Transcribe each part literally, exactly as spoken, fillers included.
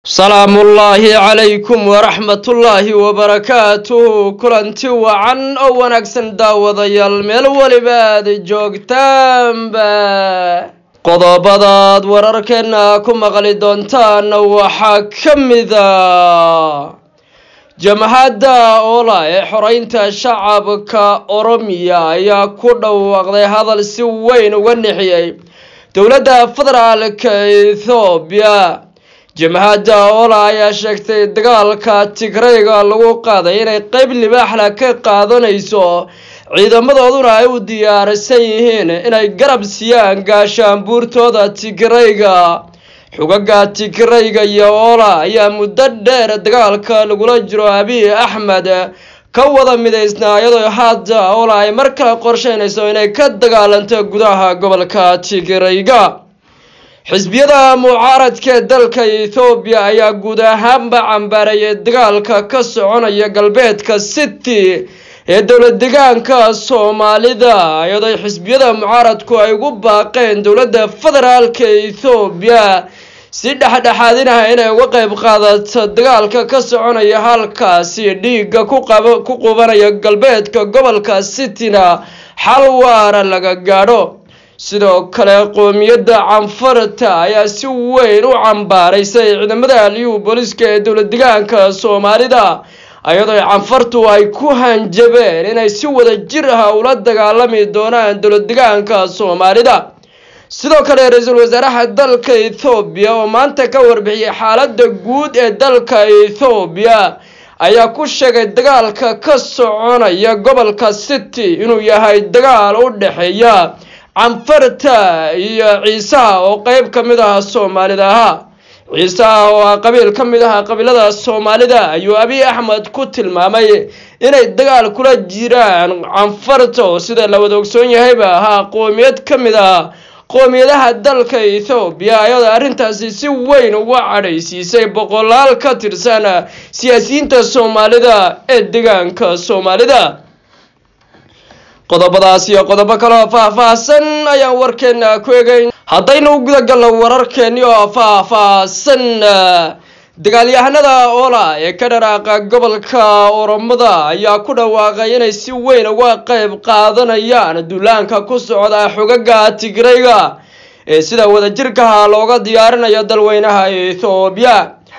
سلام الله عليكم ورحمة الله وبركاته كلنتي وعن أو ونكسن داوضي الميل ولباد جوجتان با قضابضاد ورركنا كما غلدونتان وحاكم ذا جمهاد أولا حرينتا شعبك أوروميا يا كودا وغضي هذا السوين ونحيي دولة فدرالك إثيوبيا جمهدا أولا يا شكتي دقالكا تيغريغا لغو قادة إنay qayb libaaxla ka qaadanayso ciidamadooda ay u diyaarsan yihiin inay garab siiyaan gaashaanbuurtooda Tigrayga xugaga Tigrayga iyo Oola ayaa muddo dheer dagaalka lagula jiro Abiy Ahmed ka wada mideysnaayado hadda Oola ay mar kale qorsheynayso inay ka dagaalanto gudaha gobolka Tigrayga xisbiyada mucaaradka dalka Ethiopia ayaa guud ahaanba cambaarayay dagaalka ka soconaya galbeedka City ee dowlad deegaanka Soomaalida iyadoo xisbiyada mucaaradku ay ugu baaqeen dowladda federaalka Ethiopia si dhaxdhaxaadinaha inay uga qayb qaadato dagaalka ka soconaya halkaasi dhiigga ku qabo ku qubanaya galbeedka gobolka City-na xal waara laga gaadho sidoo kale qoomiyadda Canfarta ayaa si weyn u cambaaraysay ciidamada liyu booliska ee dowlad deegaanka Soomaalida ayadoo Canfartu ay ku hanjabeen inay si wada jir ah ula dagaalami doonaan dowlad deegaanka Soomaalida sidoo kale ra'iisul wasaaraha dalka Ethiopia oo maanta ka warbixiyay xaaladda guud ee dalka Ethiopia ayaa ku sheegay dagaalka ka soconaya gobolka City inuu yahay dagaal u dhaxeeya Canfarta iyo Ciisa oo qayb kamid ah Soomaalida ah Ciisa oo qabiil kamid ah qabiilada Soomaalida ayuu Abiy Ahmed ku tilmaamay inay dagaal kula jiraan Canfarta sida la wada ogsoon yahay ba ha qoomiyad kamid ah qoomiyadaha dalka Ethiopia ayada arintaasi si weyn uga cadhaysiisay boqolaal ka tirsan siyaasiyiinta Soomaalida ee deegaanka Soomaalida qodobadaas iyo qodobo kale oo faahfaahsan ayaan warkeena ku eegayn haddaynu guda galno wararkeeni oo faahfaahsan dagaalyahanada Oola ee ka dharaaqa gobolka Oromada ayaa ku dhawaaqay inay si weyn uga qayb qaadanayaan duulaanka ku socda xugaga Tigrayga ee sida wadajirka looga diyaarinayo dalweynaha Ethiopia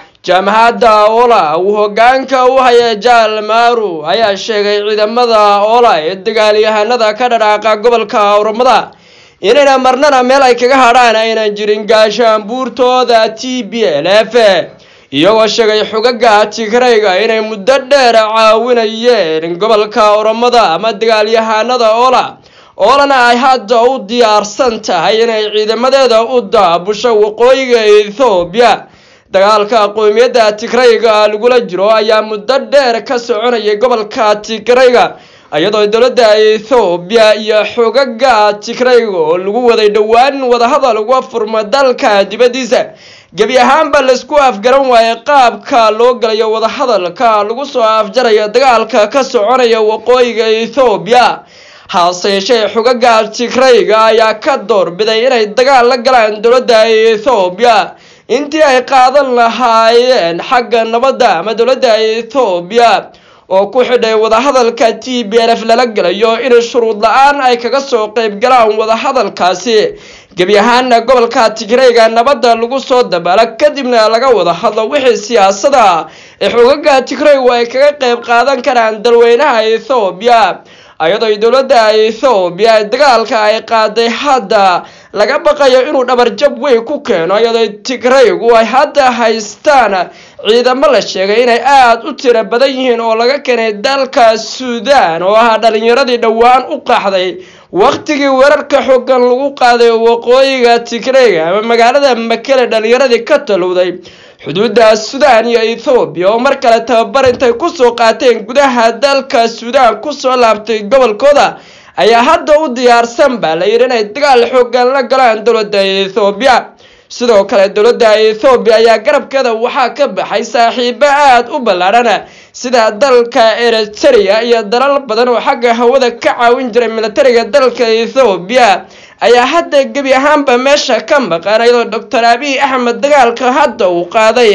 jamhada Oola uu hoggaanka u hayay Jaal Maaru ayaa sheegay ciidamada Oola ee dagaalyahanada ka dharaaqa gobolka Oromada inayna marnana meel ay kaga hadhaan ayna jirin gaashaanbuurtooda T B L F iyagoo sheegay xugaga Tigrayga inay muddo dheer caawinayeen gobolka Oromada ama dagaalyahanada Oola Oolana ay hadda u diyaarsan tahay inay ciidamadeeda u daabusho waqooyiga Ethiopia dagaalka qoomiyadda Tigrayga lagula jiro ayaa muddo dheer ka soconayay gobolka Tigrayga ayadoo dowladda Ethiopia iyo xugaga Tigrayga oo lagu waday dhawaan wada hadal uga furma dalka dibadiisa gabi ahaanba la isku afgaran waayay qaabka loo galayo wada hadalka lagu soo afjarayo dagaalka ka soconaya waqooyiga Ethiopia hase yeeshee xugaga Tigrayga ayaa ka doorbiday inay dagaal la galaan dowladda Ethiopia intii ay qaadan lahaayeen xagga nabadda ama dowladda Ethiopia oo ku xidhay wada hadalka T B L F lala galayo in shuruud la'aan ay kaga soo qayb galaan wada hadalkaasi gabi ahaan gobolka Tigrayga nabadda lagu soo dabaala kadibna laga wada hadlo wixii siyaasadda ee xugaga Tigrayga ay kaga qayb qaadan karaan dalweynaha Ethiopia ayadoo dowladda Ethiopia dagaalka ay qaaday hadda laga baqayo inuu dhabar jab weyn ku keeno ayadoo Tigraygu ay hadda haystaan ciidamo la sheegay inay aad u tiro badan yihiin oo laga keenay dalka Suudaan oo ah dhalinyaradii dhawaan u qaxday waqtigii weerarka xooggan lagu qaaday waqooyiga Tigrayga ama magaalada Mekelle dhalinyaradii ka talowday xuduudda Suudaan iyo Ethiopia oo mar kale tababar intay ku soo qaateen gudaha dalka Suudaan ku soo laabtay gobolkooda ayaa hadda u diyaarsan baa la yiri inay dagaal xooggan la galaan dowladda Ethiopia sidoo kale dowladda Ethiopia ayaa garabkeeda waxa ka baxay saaxiibo aad u ballaaran sida dalka Eritrea iyo dalal badan oo xagga hawada ka caawin jiray militariga dalka Ethiopia ayaa hadda gabi ahaanba meesha ka maqan iyadoo Doctor Abiy Ahmed dagaalka hadda uu qaaday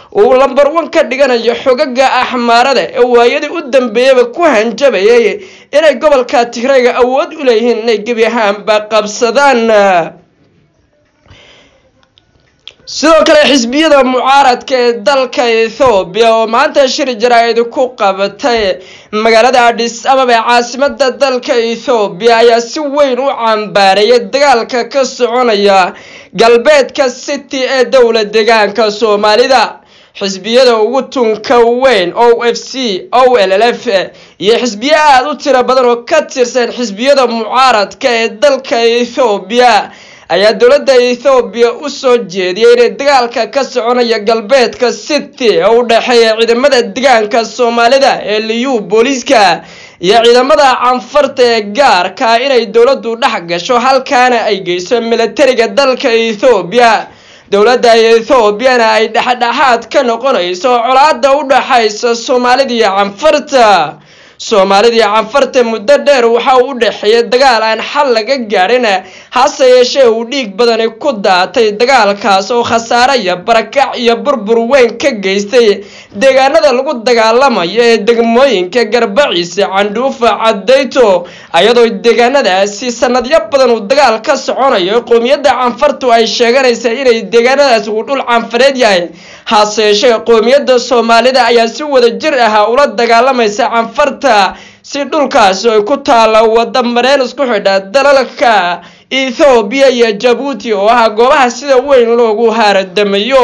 uu lambar one ka dhiganayo xogaga axmaarada ee waayadii u dambeeyay ku hanjabayay inay gobolka Tigreega awood u leeyihiin inay gebi ahaanba qabsadaan. sidoo kale xisbiyada mucaaradka ee dalka Ethiopia oo maanta shir jaraa'id ku qabatay magaalada Addis Ababa ee caasimadda dalka Ethiopia ayaa si weyn u cambaareeyay dagaalka ka soconaya galbeedka city ee dowlad deegaanka Soomaalida. xisbiyada ugu tunka weyn O F C, O L L F iyo xisbiyo aad u tiro badan oo ka tirsan xisbiyada mucaaradka ee dalka Ethiopia ayaa dowladda Ethiopia u soo jeediyay in dagaalka ka soconaya galbeedka city oo u dhaxeeya ciidamada deegaanka Soomaalida ee liyu booliska iyo ciidamada canfarta ee gaarka inay dowladdu dhex gasho halkaana ay geyso militariga dalka Ethiopia. dowladda Ethiopia ay dhaxdhaxaad ka noqonayso colaadda u dhaxaysa Soomaalida iyo canfarta. Soomaalida iyo canfarta muddo dheer waxa uu dhaxeeyay dagaal aan xal laga gaarin hase yeeshee uu dhiig badan ku daatay dagaalkaas oo khasaare iyo barakac iyo burbur weyn ka geystay deegaanada lagu dagaalamayo ee degmooyinka Garbaciise, Candhuufa, Cadeyto ayadoo deegaanadaasi sanadyo badan uu dagaal ka soconayo qoomiyadda canfartu ay sheeganaysaa inay deegaanadaas uu dhul canfareed yahay. hase yeeshee qoomiyadda Soomaalida ayaa si wada jir ah ula dagaalamaysa canfarta si dhulkaas ay ku taala wada mareen isku xidha dalalka Ethiopia iyo Djibouti oo ah goobaha sida weyn loogu haradamayo.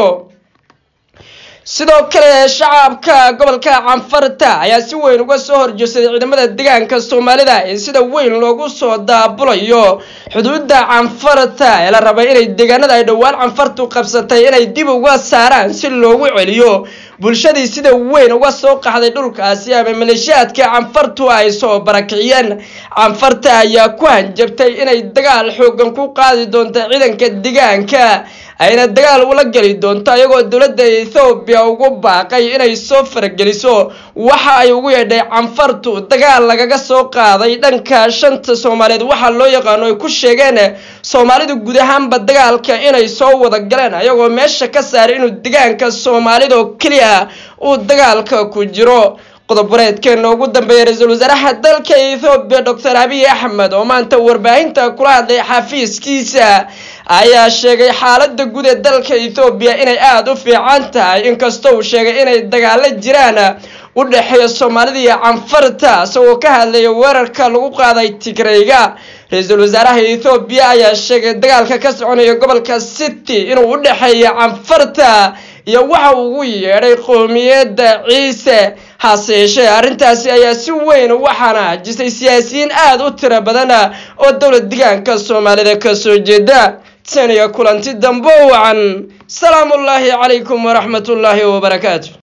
sidoo kale shacabka gobolka canfarta ayaa si weyn uga soo horjeestay ciidamada deegaanka Soomaalida ee sida weyn loogu soo daabulayo xuduudda canfarta ee la rabay inay deegaanada ay dhawaan canfartu qabsatay inay dib uga saaraan si loogu celiyo bulshadii sida weyn uga soo qaxday dhulkaasi ama maleeshiyaadka canfartu ay soo barakiciyeen. canfarta ayaa ku hanjabtay inay dagaal xoogan ku qaadi doonto ciidanka deegaanka ayna dagaal ula gali doonto ayagoo dowladda Ethiopia ugu baaqay inay soo farageliso waxa ay ugu yeedhay canfartu dagaal lagaga soo qaaday dhanka shanta Soomaaliyeed waxa loo yaqaan ay ku sheegeen Soomaalidu guud ahaanba dagaalka inay soo wada galeen ayagoo meesha ka saaray inuu deegaanka Soomaalida oo kaliya uu dagaalka ku jiro. qodob-wareedkeena ugu dambeeyay ra'iisul wasaaraha dalka Ethiopia Doctor Abiy Ahmed oo maanta warbaahinta kula hadlay xafiiskiisa ayaa sheegay xaaladda guud ee dalka Ethiopia inay aad u fiican tahay inkastoo uu sheegay inay dagaalo jiraan u dhaxeeya Soomaalida iyo canfarta isagoo ka hadlay weerarka lagu qaaday Tigreega. ra'iisul wasaaraha Ethiopia ayaa sheegay dagaalka ka soconaya gobolka city inuu u dhaxeeyo canfarta iyo waxa uu yeeray qoomiyadda Ciise. hase yeeshee arrintaasi ayaa si weyn waxaana jisay siyaasiyiin aad u tiro badan oo dowlad deegaanka Soomaalida ka soo jeeda. taniya kulanti dambe wacan salaamullaahi calaykum wa rahmatullaahi wa barakaatuh.